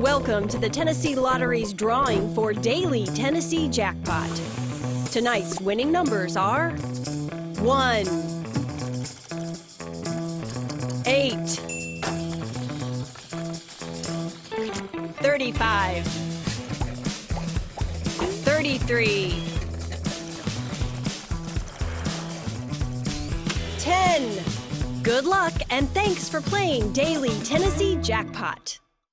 Welcome to the Tennessee Lottery's drawing for Daily Tennessee Jackpot. Tonight's winning numbers are 1, 8, 35, 33, 10. Good luck and thanks for playing Daily Tennessee Jackpot.